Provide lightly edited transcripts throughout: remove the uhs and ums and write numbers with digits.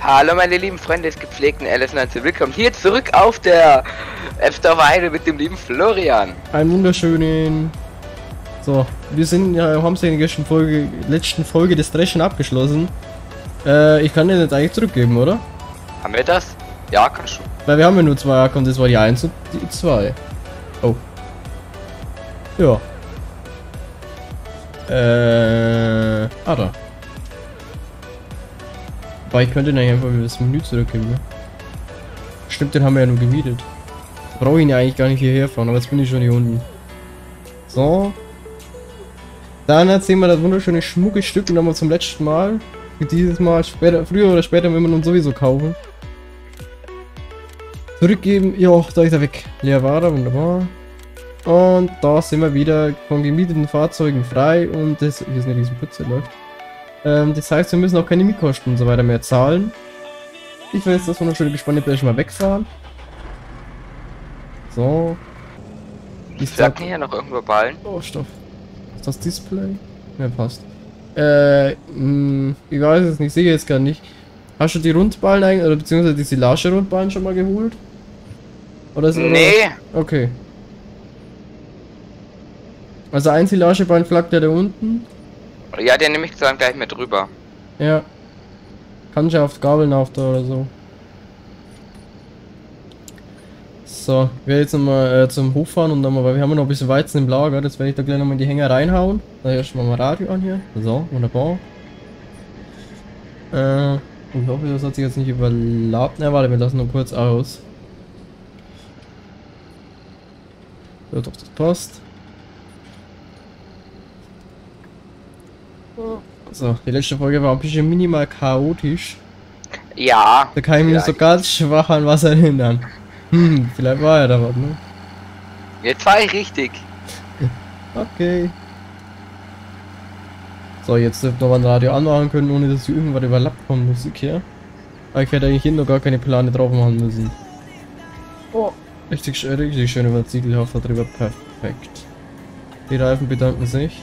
Hallo meine lieben Freunde des gepflegten LS19, willkommen hier zurück auf der Weide mit dem lieben Florian. Einen wunderschönen. So, wir sind ja, haben es in der letzten Folge des Dreschen abgeschlossen. Ich kann den jetzt eigentlich zurückgeben, oder? Haben wir das? Ja, kann schon. Weil wir haben ja nur zwei Acker und das war die 1 und die 2. Oh. Ja. Da. Aber ich könnte ihn eigentlich einfach wieder das Menü zurückgeben, ne? Stimmt, den haben wir ja nur gemietet. Brauche ich ihn ja eigentlich gar nicht hierher fahren, aber jetzt bin ich schon hier unten. So. Dann erzählen wir das wunderschöne schmucke Stück und dann mal zum letzten Mal. Für dieses Mal später, früher oder später, wenn wir uns sowieso kaufen. Zurückgeben. Ja, da ist er weg. Leer war er, wunderbar. Und da sind wir wieder von gemieteten Fahrzeugen frei und das hier ist eine riesen Pütze läuft. Das heißt, wir müssen auch keine Mietkosten und so weiter mehr zahlen. Ich will jetzt das wunderschöne Gespann jetzt mal wegfahren. So. Wir hatten hier noch irgendwo Ballen. Oh, Stopp. Ist das Display? Ja, passt. Ich weiß es nicht, sehe jetzt gar nicht. Hast du die Rundballen eigentlich, oder beziehungsweise die Silage-Rundballen schon mal geholt? Oder ist nee. Okay. Also ein Silageballen flackt ja da unten. Ja, den nehme ich dann gleich mit rüber. Ja. Kann ich ja auf Gabeln auf da oder so. So, ich werde jetzt nochmal zum Hof fahren und dann mal, weil wir haben ja noch ein bisschen Weizen im Lager, das werde ich da gleich nochmal in die Hänger reinhauen. Da erstmal mal Radio an hier. So, wunderbar. Ich hoffe, das hat sich jetzt nicht überlappt. Na, warte, wir lassen nur kurz aus. Ja, doch, das passt. So, die letzte Folge war ein bisschen minimal chaotisch. Ja. Da kann ich mich so ganz schwach an was erinnern. Vielleicht war ja da was, ne? Jetzt war ich richtig. Okay. So, jetzt dürfen wir noch ein Radio anmachen können, ohne dass hier irgendwas überlappt von Musik her. Aber ich werde eigentlich hier noch gar keine Plane drauf machen müssen. Oh, richtig schön über Ziegelhofer drüber, perfekt. Die Reifen bedanken sich.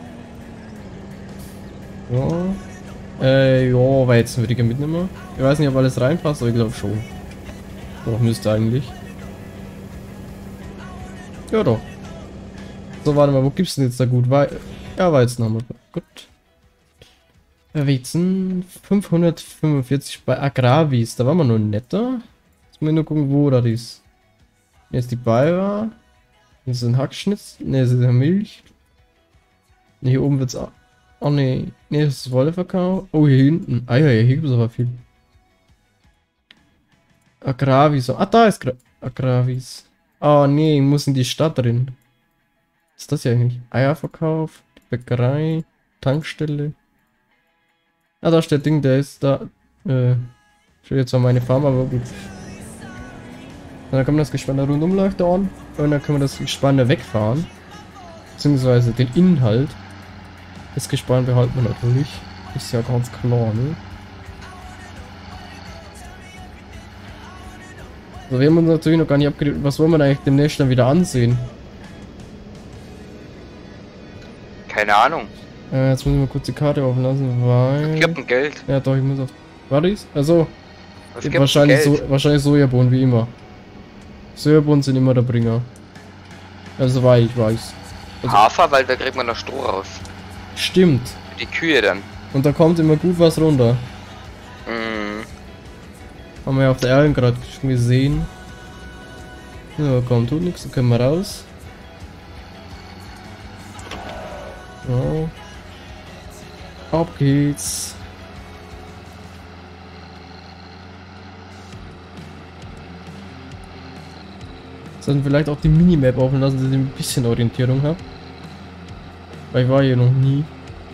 So. Ja, Weizen würde ich mitnehmen. Ich weiß nicht, ob alles reinpasst, aber ich glaube schon. Doch, müsste eigentlich. Ja, doch. So, warte mal, wo gibt's denn jetzt da gut? Ja, Weizen haben wir. Gut. Weizen 545 bei Agravis. Da waren wir nur netter. Jetzt muss ich nur gucken, wo das ist. Hier ist die Bayer. Hier ist ein Hackschnitz. Ne, das ist ja Milch. Ne, hier oben wird's auch. Oh ne, ne, das ist Wolleverkauf. Oh, hier hinten. Ah ja, hier gibt es aber viel. Agravis. Ah, da ist Agravis. Oh ne, ich muss in die Stadt drin. Was ist das hier eigentlich? Eierverkauf, Bäckerei, Tankstelle. Ah, da steht Ding, der ist da. Steht jetzt zwar meine Farm, aber gut. Und dann kann man das Gespann da rundum läuft an. Und dann können wir das Gespann da wegfahren. Beziehungsweise den Inhalt. Das Gespann behalten wir natürlich. Ist ja ganz klar, ne? So, wir haben uns natürlich noch gar nicht abgeredet. Was wollen wir eigentlich demnächst dann wieder ansehen? Keine Ahnung. Jetzt muss ich mal kurz die Karte offen lassen, weil... Es gibt ein Geld. Ja doch, ich muss auf... War das? Also... Wahrscheinlich wahrscheinlich Sojabohnen, wie immer. Sojabohnen sind immer der Bringer. Also, weil ich weiß. Also, Hafer, weil da kriegt man noch Stroh raus. Stimmt. Für die Kühe dann. Und da kommt immer gut was runter. Mhm. Haben wir ja auf der Erlen gerade schon gesehen. Ja, komm, tut nichts, dann können wir raus. So. Ab geht's. Sollten vielleicht auch die Minimap offen lassen, dass ich ein bisschen Orientierung habe. Weil ich war hier noch nie.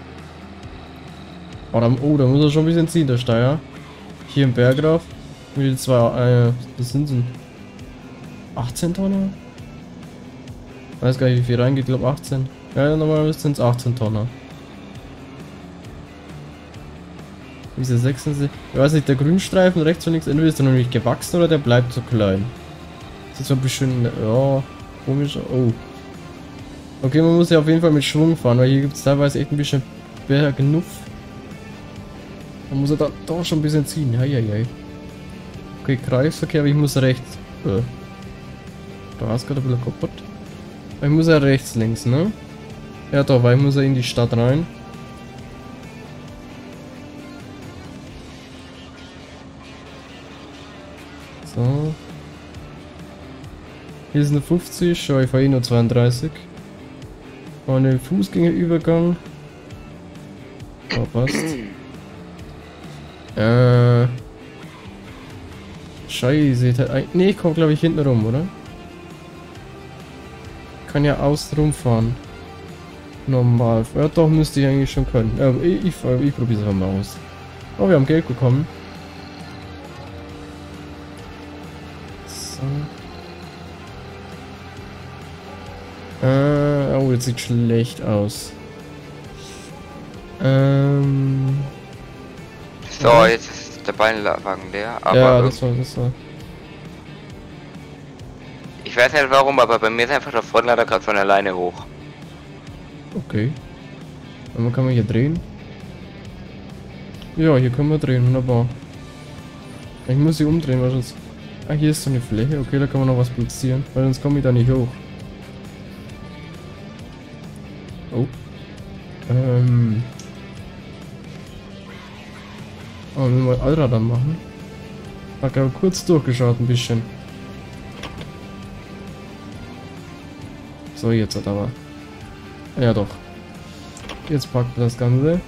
Oh, da muss er schon ein bisschen ziehen, der Steier. Hier im Bergraf. Mit den zwei, das sind sie. 18 Tonnen? Weiß gar nicht, wie viel reingeht, glaube 18. Ja, normalerweise sind es 18 Tonnen. Diese 66. Ich weiß nicht, der Grünstreifen rechts und links, entweder ist der noch nicht gewachsen oder der bleibt so klein. Das ist so ein bisschen, ja, komisch. Oh. Okay, man muss ja auf jeden Fall mit Schwung fahren, weil hier gibt es teilweise echt ein bisschen Bergnuff. Dann muss er da doch schon ein bisschen ziehen. Heieiei. Okay, Kreisverkehr, aber ich muss rechts. Da ist gerade ein bisschen kaputt. Ich muss ja rechts links, ne? Ja doch, weil ich muss ja in die Stadt rein. So. Hier ist eine 50, schau, ich fahre eh nur 32. Und ein Fußgängerübergang. Oh, passt. Scheiße. Ne, ich komm glaube ich hinten rum, oder? Kann ja außen rumfahren. Normal. Ja doch, müsste ich eigentlich schon können. Ja, ich probiere es mal aus. Oh, wir haben Geld bekommen. So. Oh, das sieht schlecht aus. So, jetzt ist der Beinwagen leer, aber ja, das war. ich weiß nicht warum, aber bei mir ist einfach der Frontlader gerade von alleine hoch. Okay. Aber kann man hier drehen? Ja, hier können wir drehen, wunderbar. Ich muss sie umdrehen, weil sonst... Ah, hier ist so eine Fläche, okay, da kann man noch was platzieren, weil sonst komme ich da nicht hoch. Oh. Oh, wir mal Allrad machen. Hab gerade kurz durchgeschaut ein bisschen. So, jetzt hat aber. Ja doch. Jetzt packt das Ganze.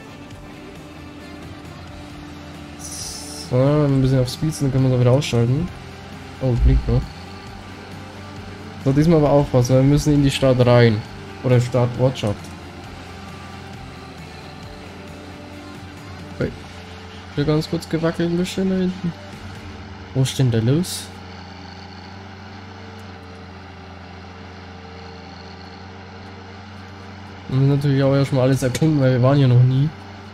So, ein bisschen auf Speed, dann können wir es auch wieder ausschalten. Oh, blinkt noch. So, diesmal aber aufpassen, wir müssen in die Stadt rein. Oder Stadtortschaft. Okay. Hier ganz kurz gewackelt ein bisschen da hinten. Wo ist denn der los? Wir müssen natürlich auch erstmal alles erkunden, weil wir waren ja noch nie.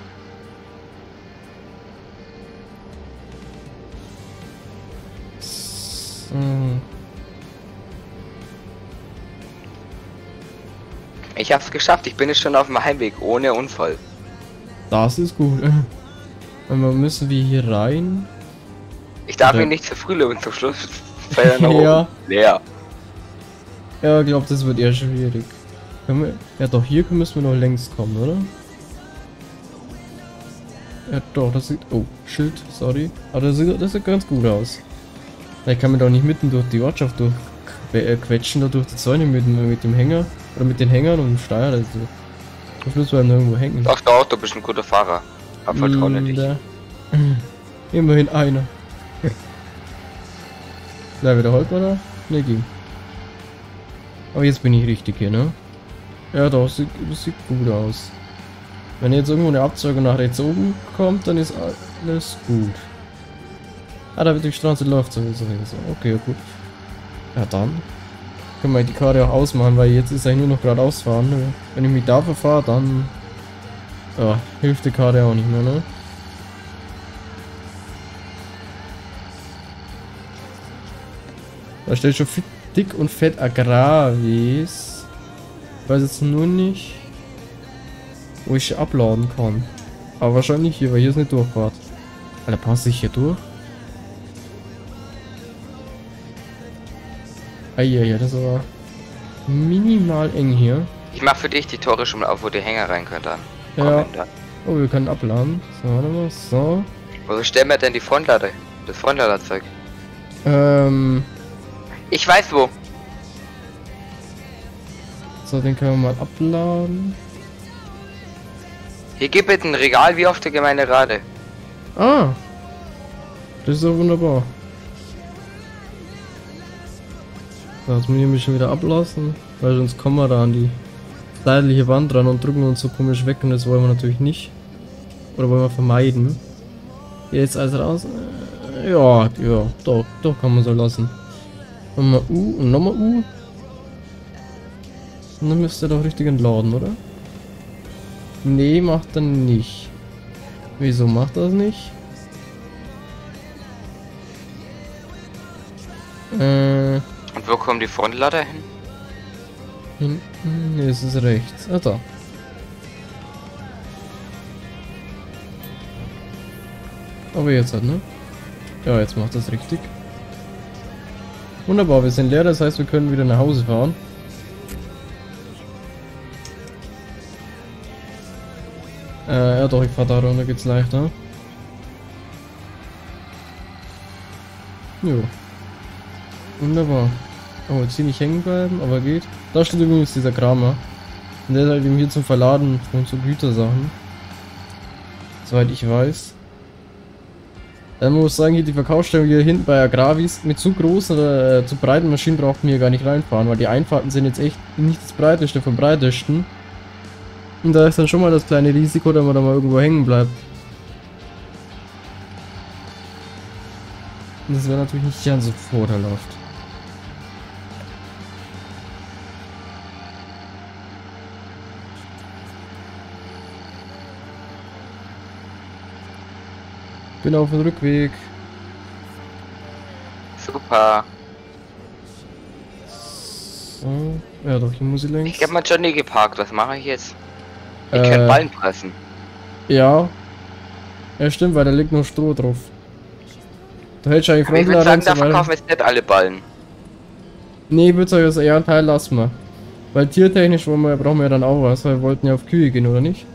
So. Ich hab's geschafft, ich bin jetzt schon auf dem Heimweg, ohne Unfall. Das ist gut. Einmal müssen wir hier rein. Ich darf ihn nicht zu früh lösen, zum Schluss fällt er nach Ja. oben. Leer. Ja, ich glaube, das wird eher schwierig. Können wir, ja doch, hier müssen wir noch längs kommen, oder? Ja doch, das sieht... Oh, Schild, sorry. Aber das sieht ganz gut aus. Ich kann mir doch nicht mitten durch die Ortschaft quetschen, da durch die Zäune mit dem Hänger. Oder mit den Hängern und dem Steuer. Also. Zum Schluss werden wir irgendwo hängen. Doch, du bist ein guter Fahrer. Hab Vertrauen in dich. Immerhin einer. Na, wiederholt man da? Ne, ging. Aber jetzt bin ich richtig hier, ne? Ja doch, das sieht gut aus. Wenn jetzt irgendwo eine Abzweigung nach rechts oben kommt, dann ist alles gut. Ah, da wird die Straße läuft sowieso. Okay, gut. Ja dann. Können wir die Karte auch ausmachen, weil jetzt ist eigentlich nur noch geradeaus fahren. Ne? Wenn ich mich da verfahre, dann ja, hilft die Karte auch nicht mehr, ne? Da steht schon dick und fett Agravis. Ich weiß jetzt nur nicht, wo ich abladen kann. Aber wahrscheinlich hier, weil hier ist eine Durchfahrt. Alter, passe ich hier durch? Eieiei, das war minimal eng hier. Ich mach für dich die Tore schon mal auf, wo die Hänger rein können dann. Ja. Oh, wir können abladen. So, warte mal. So. Wo stellen wir denn die Frontlader? Das Frontladerzeug. Ich weiß wo. So, den können wir mal abladen. Hier gibt es ein Regal wie auf der Gemeinde Rade. Ah. Das ist doch wunderbar. So, jetzt muss ich mich schon wieder ablassen, weil sonst kommen wir da an die seitliche Wand dran und drücken uns so komisch weg und das wollen wir natürlich nicht. Oder wollen wir vermeiden. Jetzt also raus. Ja, doch kann man so lassen. Nochmal U und nochmal U. Und dann müsste er doch richtig entladen, oder? Nee, macht er nicht. Wieso macht er das nicht? Und wo kommen die Frontlader hin? Hinten, nee, es ist rechts. Ah, da. Aber jetzt halt, ne? Ja, jetzt macht das richtig. Wunderbar, wir sind leer, das heißt, wir können wieder nach Hause fahren. Ja doch, ich fahr da runter, geht's leichter. Jo. Wunderbar. Oh, jetzt hier nicht hängen bleiben, aber geht. Da steht übrigens dieser Kramer. Und der ist halt eben hier zum Verladen von so Gütersachen. Soweit ich weiß. Man muss sagen, hier die Verkaufsstelle hier hinten bei Agravis mit zu großen oder zu breiten Maschinen braucht man hier gar nicht reinfahren, weil die Einfahrten sind jetzt echt nicht das breiteste vom breitesten. Und da ist dann schon mal das kleine Risiko, dass man da mal irgendwo hängen bleibt. Und das wäre natürlich nicht ganz so vorteilhaft. Bin auf dem Rückweg. Super. So. Ja doch, hier muss ich längs. Ich hab mal Johnny geparkt, was mache ich jetzt? Ich kann Ballen pressen. Ja. Ja stimmt, weil da liegt nur Stroh drauf. Da hätte ich eigentlich Aber ich würde Frontlader sagen, da verkaufen wir jetzt nicht alle Ballen. Nee, ich würde sagen, das eher ein Teil lassen wir. Weil tiertechnisch brauchen wir ja dann auch was, weil wir wollten ja auf Kühe gehen, oder nicht?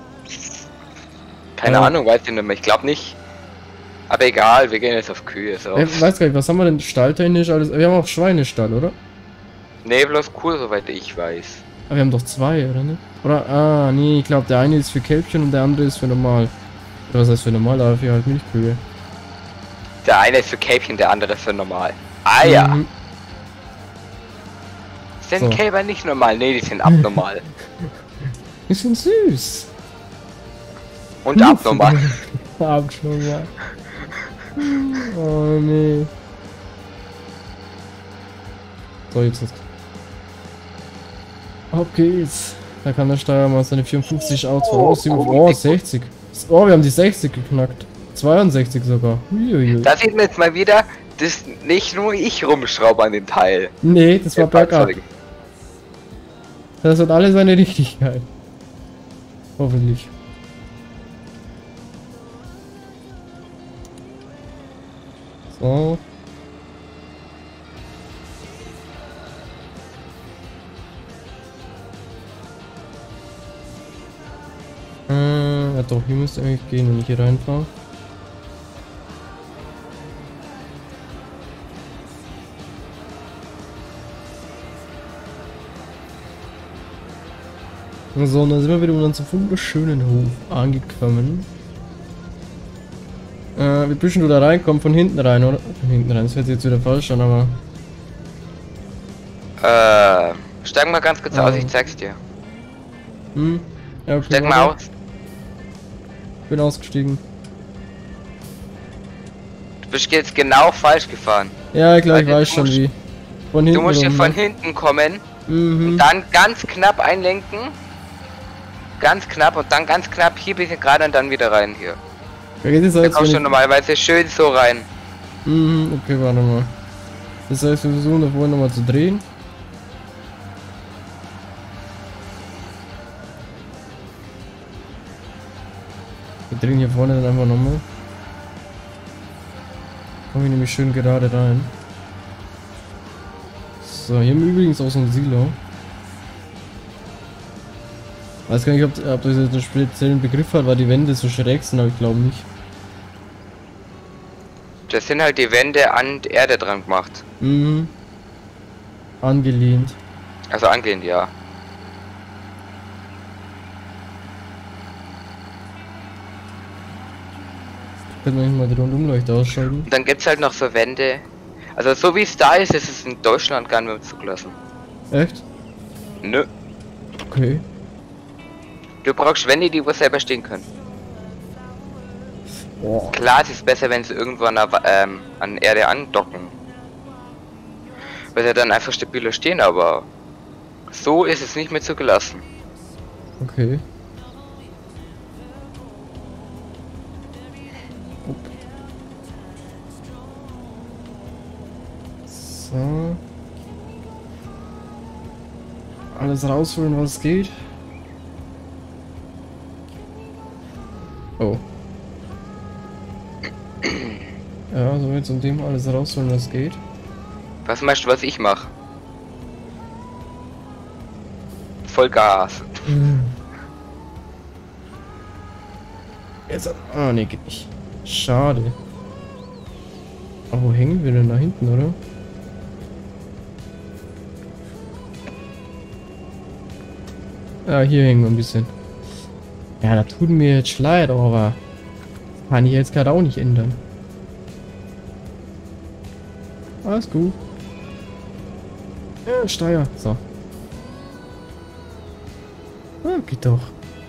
Keine Ahnung, weiß ich nicht mehr. Ich glaube nicht. Aber egal, wir gehen jetzt auf Kühe. So. Ich weiß gar nicht, was haben wir denn stalltechnisch alles? Wir haben auch Schweinestall, oder? Nee, bloß cool, soweit ich weiß. Aber wir haben doch zwei, oder nicht? Oder? Ah, nee, ich glaube, der eine ist für Kälbchen und der andere ist für normal. Oder was heißt für normal? Aber für halt Milchkühe. Der eine ist für Kälbchen, der andere ist für normal. Ah ja. Mhm. Sind So. Kälber nicht normal? Nee, die sind abnormal. Die sind süß. Und abnormal. Abnormal. Oh nee. So, jetzt ist. Auf geht's. Da kann der Steuer mal seine 54 Autos vorausziehen. Oh, 60. Oh, wir haben die 60 geknackt. 62 sogar. Uiuiui. Da sieht man jetzt mal wieder, dass nicht nur ich rumschraube an dem Teil. Nee, das war Im bergab. Fahrzeug. Das hat alle seine Richtigkeit. Hoffentlich. So. Ja doch, hier müsste eigentlich gehen, wenn ich hier reinfahre. So, und dann sind wir wieder um unseren wunderschönen Hof angekommen. Wie bist du da reinkommen? Von hinten rein, oder? Von hinten rein, das hört sich jetzt wieder falsch an, aber... Steig mal ganz kurz aus, ich zeig's dir. Hm? Ja, okay, Steig mal warte. aus. Bin ausgestiegen. Du bist jetzt genau falsch gefahren. Ja, ich glaube, ich Weil weiß du schon musst- wie. Von hinten Du musst hier rum, von ne? hinten kommen, Mhm. dann ganz knapp einlenken. Ganz knapp und dann ganz knapp hier bisschen gerade und dann wieder rein hier. Ja, geht es Da jetzt, kommst du wenn ich... normalerweise schön so rein. Mhm, okay, warte mal. Das heißt, wir versuchen da vorne nochmal zu drehen. Wir drehen hier vorne dann einfach nochmal. Komme ich nämlich schön gerade rein. So, hier haben wir übrigens auch so ein Silo. Weiß gar nicht, ob das jetzt einen speziellen Begriff hat, weil die Wände so schräg sind, aber ich glaube nicht. Das sind halt die Wände an die Erde dran gemacht. Mhm. Angelehnt. Also angelehnt, ja. Könnte man mal die Rundumleuchte ausschalten. Und dann gibt's halt noch so Wände. Also so wie es da ist es in Deutschland gar nicht mehr zugelassen. Echt? Nö. Okay. Du brauchst Wände, die wo selber stehen können. Boah. Klar, es ist besser, wenn sie irgendwo an Erde andocken. Weil sie dann einfach stabiler stehen, aber so ist es nicht mehr zugelassen. Okay. Upp. So. Alles rausholen, was geht. Oh. Ja, so jetzt um dem alles rausholen, was geht. Was meinst du, was ich mache? Voll Gas. Jetzt. Ah, ne, geht nicht. Schade. Aber wo hängen wir denn da hinten, oder? Ja, hier hängen wir ein bisschen. Ja, da tut mir jetzt leid, aber kann ich jetzt gerade auch nicht ändern. Alles gut. Ja, Steuer. So. Ah, geht doch.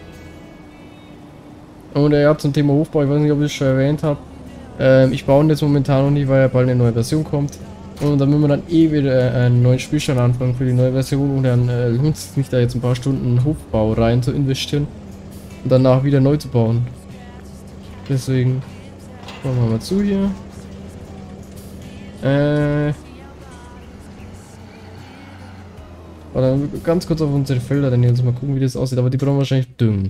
Und ja, zum Thema Hofbau, ich weiß nicht, ob ich es schon erwähnt habe. Ich baue ihn jetzt momentan noch nicht, weil ja bald eine neue Version kommt. Und dann müssen wir dann eh wieder einen neuen Spielstand anfangen für die neue Version. Und dann lohnt es sich da jetzt ein paar Stunden Hofbau rein zu investieren. Und danach wieder neu zu bauen. Deswegen machen wir mal zu hier. Oder ganz kurz auf unsere Felder, dann jetzt mal gucken, wie das aussieht. Aber die brauchen wir wahrscheinlich düngen.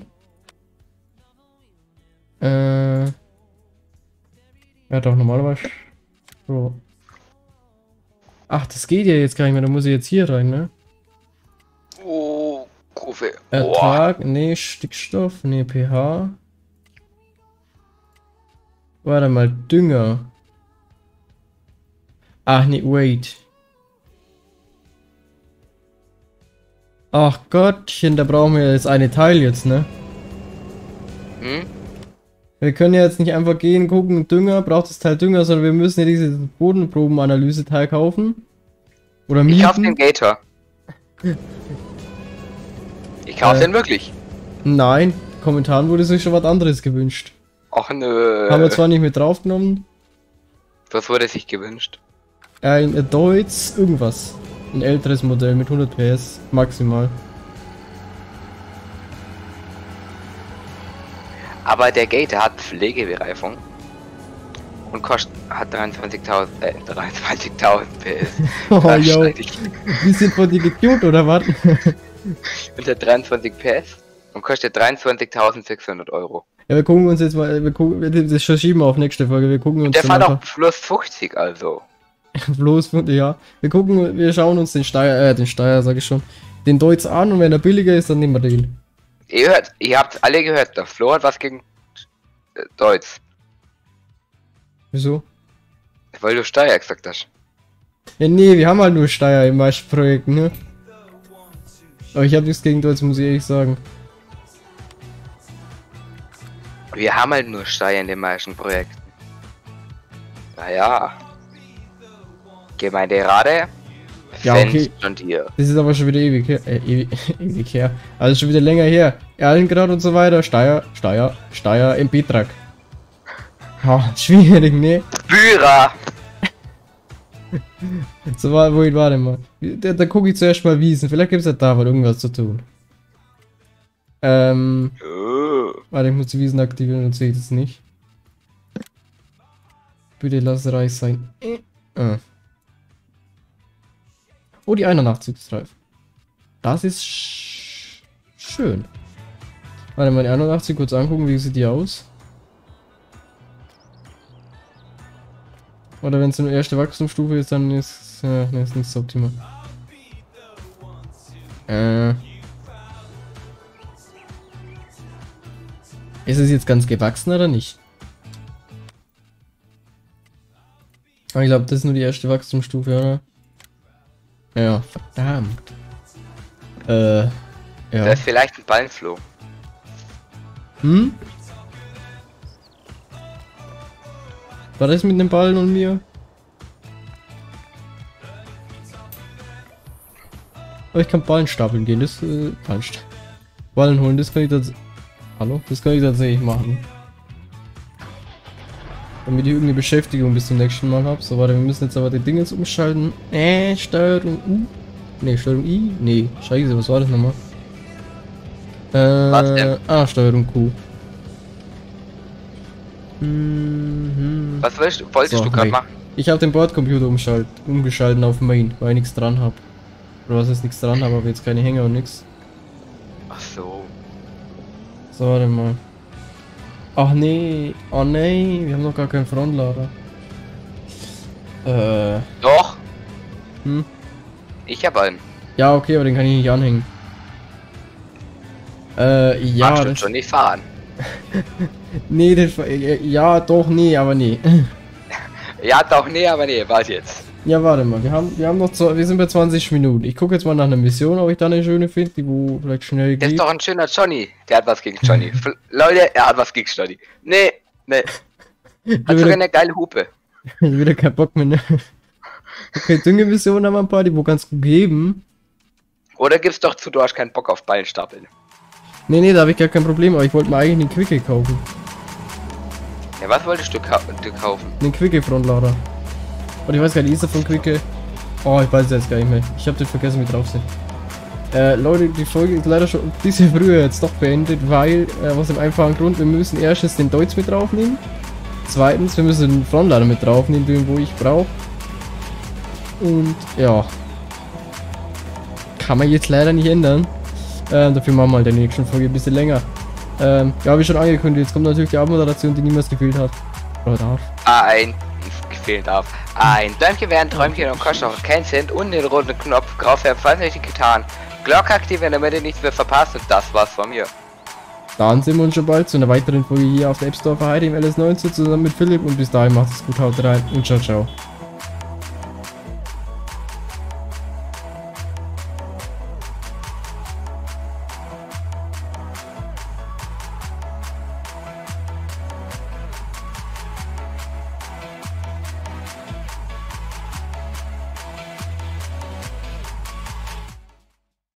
Ja, doch, normalerweise. So. Ach, das geht ja jetzt gar nicht mehr. Da muss ich jetzt hier rein, ne? Oh, Kurve. Ertrag, nee, Stickstoff, nee, pH. Warte mal, Dünger. Ach, nee, wait. Ach Gottchen, da brauchen wir jetzt eine Teil jetzt, ne? Hm? Wir können ja jetzt nicht einfach gehen, gucken, Dünger, braucht das Teil Dünger, sondern wir müssen ja dieses Bodenprobenanalyse-Teil kaufen. Oder mieten. Ich kauf den Gator. Ich kauf den wirklich. Nein, Kommentaren wurde sich schon was anderes gewünscht. Och nö. Haben wir zwar nicht mit draufgenommen. Was wurde sich gewünscht? Ein Deutz irgendwas. Ein älteres Modell mit 100 PS maximal. Aber der Gator hat Pflegebereifung und hat 23.000 PS. Oh, yo. Bisschen von dir getuned, oder was? Und der 23 PS und kostet 23.600 Euro. Ja, wir gucken uns jetzt mal, das verschieben wir auf nächste Folge, wir gucken uns Der dann fährt auch plus 50, also. bloß, ja, wir schauen uns den Steier, sag ich schon, den Deutz an und wenn er billiger ist, dann nehmen wir den. Ihr habt alle gehört, der Flo hat was gegen Deutsch. Wieso? Weil du Steier gesagt hast. Ja, nee, wir haben halt nur Steier im meisten Projekt, ne? Aber ich habe nichts gegen Deutsch, muss ich ehrlich sagen. Wir haben halt nur Steier in den meisten Projekten. Naja. Gemeinderate. Ja, okay. Und hier. Das ist aber schon wieder ewig her. Ewig her. Also schon wieder länger her. Erlengrad und so weiter. Steier im Betrag. Ha, schwierig, ne? Bührer! So, wohin war denn mal? Da gucke ich zuerst mal Wiesen. Vielleicht gibt es ja da mal irgendwas zu tun. Warte, ich muss die Wiesen aktivieren, dann sehe ich das nicht. Bitte lass reich sein. Oh, die 81-Streifen. Das ist schön. Warte mal, die 81 kurz angucken, wie sieht die aus? Oder wenn es eine erste Wachstumsstufe ist, dann ist ne, ist nicht so optimal. Ist es jetzt ganz gewachsen oder nicht? Ich glaube, das ist nur die erste Wachstumsstufe, oder? Ja, verdammt. Ja. Da ist vielleicht ein Ballenfloh. Hm? War das mit dem Ballen und mir? Aber ich kann Ballen stapeln gehen, das Ballen holen, das kann ich tatsächlich. Hallo? Das kann ich tatsächlich machen. Damit ich irgendeine Beschäftigung bis zum nächsten Mal habe. So, warte, wir müssen jetzt aber die Dinge jetzt umschalten. Steuerung U. Ne, Steuerung I. Ne, scheiße, was war das nochmal? Was denn? Steuerung Q. Was wolltest du gerade machen? Ich habe den Bordcomputer umgeschalten auf Main, weil ich nichts dran habe. Oder was ist nichts dran habe, aber jetzt keine Hänger und nichts. Ach so. So, warte mal. Ach nee, oh nee, wir haben noch gar keinen Frontlader. Doch, Hm? ich habe einen. Ja, okay, aber den kann ich nicht anhängen. Ja, Magst du das... schon nicht fahren? Nee, das... Ja, doch, nee, aber nee. Ja, doch, nee, aber nee, was jetzt? Ja, warte mal, wir haben noch... Wir sind bei 20 Minuten. Ich gucke jetzt mal nach einer Mission, ob ich da eine schöne finde, die wo vielleicht schnell Der ist geht. doch ein schöner Johnny. Der hat was gegen Johnny. Leute, er hat was gegen Johnny. Nee, nee. Ich Hat sogar eine geile Hupe. wieder keinen Bock mehr, ne? Okay, Düngemissionen haben wir ein paar, die wo ganz gut geben. Oder gib's doch zu, du hast keinen Bock auf Ballenstapeln. Nee, da habe ich gar kein Problem, aber ich wollte mir eigentlich den Quickie kaufen. Ja, was wolltest du kaufen? Den Quickie Frontlader. Und ich weiß gar nicht, ist er von Quickie? Oh, ich weiß es jetzt gar nicht mehr. Ich habe den vergessen, wie drauf sind. Leute, die Folge ist leider schon ein bisschen früher jetzt doch beendet, weil, aus dem einfachen Grund, wir müssen erstens den Deutz mit draufnehmen. Zweitens, wir müssen den Frontlader mit draufnehmen, den wo ich brauche. Und, ja. Kann man jetzt leider nicht ändern. Dafür machen wir halt in der nächsten Folge ein bisschen länger. Ja, wie schon angekündigt, jetzt kommt natürlich die Abmoderation, die niemals gefehlt hat. Oder darf. Gefehlt darf. Ein Däumchen wäre ein Träumchen und kostet auch keinen Cent und den roten Knopf drauf werden, falls euch getan. Glocke aktivieren, damit ihr nichts mehr verpasst, und das war's von mir. Dann sehen wir uns schon bald zu einer weiteren Folge hier auf der App Store für heute im LS19 zusammen mit Philipp und bis dahin macht es gut, haut rein und ciao, ciao.